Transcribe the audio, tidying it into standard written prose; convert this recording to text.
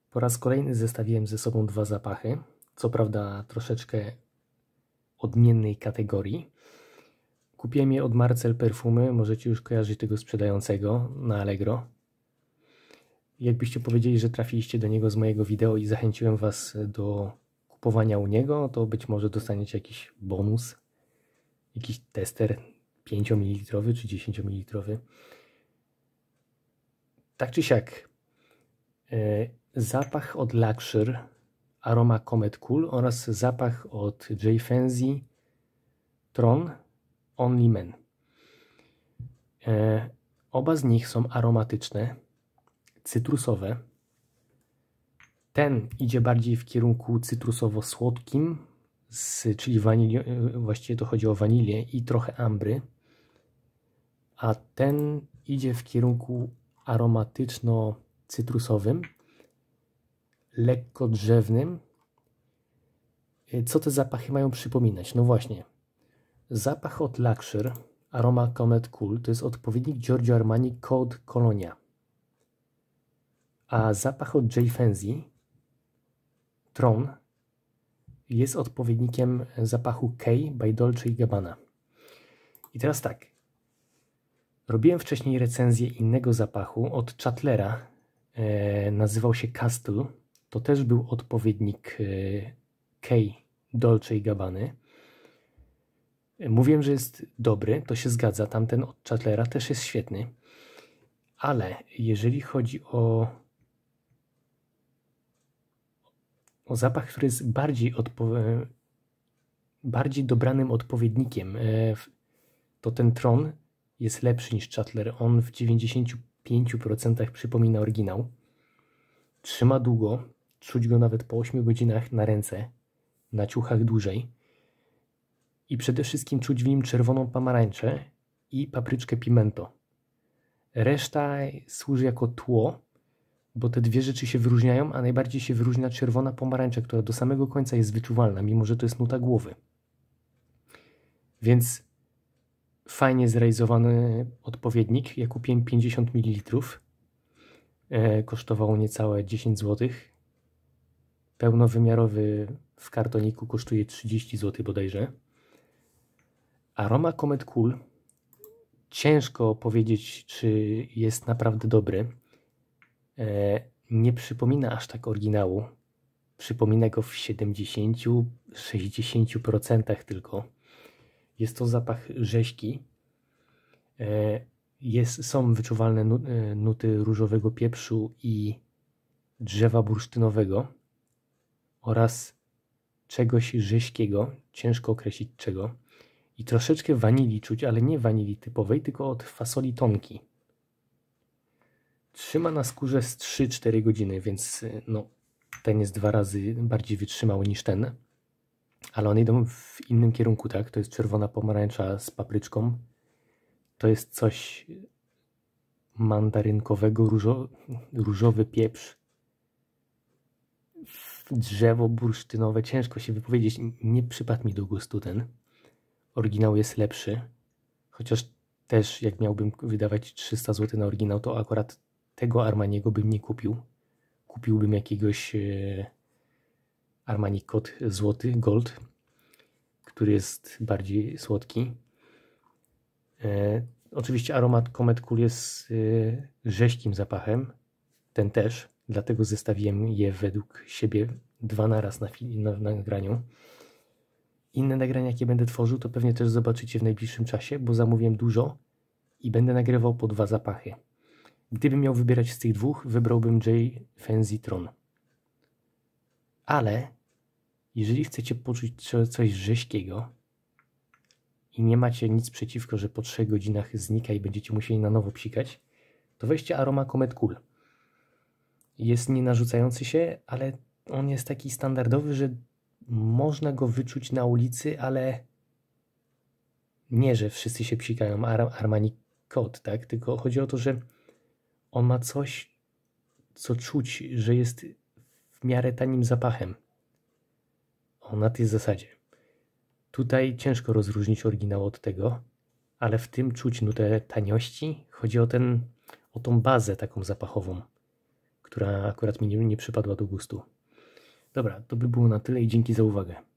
Po raz kolejny zestawiłem ze sobą dwa zapachy, co prawda troszeczkę odmiennej kategorii. Kupiłem je od Marcel Perfumy, możecie już kojarzyć tego sprzedającego na Allegro. Jakbyście powiedzieli, że trafiliście do niego z mojego wideo i zachęciłem Was do kupowania u niego, to być może dostaniecie jakiś bonus, jakiś tester 5 ml czy 10 ml. Tak czy siak, zapach od Luxure Aroma Comet Cool oraz zapach od J. Fenzi Tron Only Men. Oba z nich są aromatyczne, cytrusowe. Ten idzie bardziej w kierunku cytrusowo-słodkim, czyli wanilii, właściwie to chodzi o wanilię i trochę ambry. A ten idzie w kierunku aromatyczno-cytrusowym, lekko drzewnym. Co te zapachy mają przypominać? No właśnie, zapach od Luxure Aroma Comet Cool to jest odpowiednik Giorgio Armani Code Colonia. A zapach od J. Fenzi Tron jest odpowiednikiem zapachu K by Dolce & Gabbana. I teraz tak. Robiłem wcześniej recenzję innego zapachu od Chatelaira. Nazywał się Castle. To też był odpowiednik K Dolce & Gabbany. Mówiłem, że jest dobry, to się zgadza. Tamten od Chatelaira też jest świetny. Ale jeżeli chodzi o zapach, który jest bardziej dobranym odpowiednikiem, to ten Tron jest lepszy niż Chatelair. On w 95% przypomina oryginał. Trzyma długo, czuć go nawet po 8 godzinach na ręce, na ciuchach dłużej. I przede wszystkim czuć w nim czerwoną pomarańczę i papryczkę pimento. Reszta służy jako tło, bo te dwie rzeczy się wyróżniają, a najbardziej się wyróżnia czerwona pomarańcza, która do samego końca jest wyczuwalna, mimo że to jest nuta głowy. Więc fajnie zrealizowany odpowiednik. Ja kupiłem 50 ml. Kosztowało niecałe 10 zł. Pełnowymiarowy w kartoniku kosztuje 30 zł bodajże. Aroma Comet Cool. Ciężko powiedzieć, czy jest naprawdę dobry. Nie przypomina aż tak oryginału. Przypomina go w 70-60% tylko. Jest to zapach rzeźki. Są wyczuwalne nuty różowego pieprzu i drzewa bursztynowego oraz czegoś rzeźkiego, ciężko określić czego. I troszeczkę wanilii czuć, ale nie wanilii typowej, tylko od fasoli tonki. Trzyma na skórze z 3-4 godziny, więc no, ten jest 2 razy bardziej wytrzymały niż ten. Ale one idą w innym kierunku, tak? To jest czerwona pomarańcza z papryczką. To jest coś mandarynkowego, różowy pieprz. Drzewo bursztynowe. Ciężko się wypowiedzieć. Nie przypadł mi do gustu ten. Oryginał jest lepszy. Chociaż też jak miałbym wydawać 300 zł na oryginał, to akurat tego Armaniego bym nie kupił. Kupiłbym jakiegoś Armani Code złoty, gold, który jest bardziej słodki. Oczywiście aromat Comet Cool jest rzeźkim zapachem. Ten też. Dlatego zestawiłem je według siebie 2 naraz na nagraniu. Inne nagrania, jakie będę tworzył, to pewnie też zobaczycie w najbliższym czasie, bo zamówiłem dużo i będę nagrywał po 2 zapachy. Gdybym miał wybierać z tych dwóch, wybrałbym J. Fenzi Tron. Ale jeżeli chcecie poczuć coś rzeźkiego i nie macie nic przeciwko, że po 3 godzinach znika i będziecie musieli na nowo psikać, to weźcie Aroma Comet Cool. Jest nie narzucający się, ale on jest taki standardowy, że można go wyczuć na ulicy, ale nie, że wszyscy się psikają Armani Code, tak? Tylko chodzi o to, że on ma coś, co czuć, że jest w miarę tanim zapachem. Na tej zasadzie. Tutaj ciężko rozróżnić oryginał od tego, ale w tym czuć nutę taniości. Chodzi o tą bazę taką zapachową, która akurat mi nie przypadła do gustu. Dobra, to by było na tyle i dzięki za uwagę.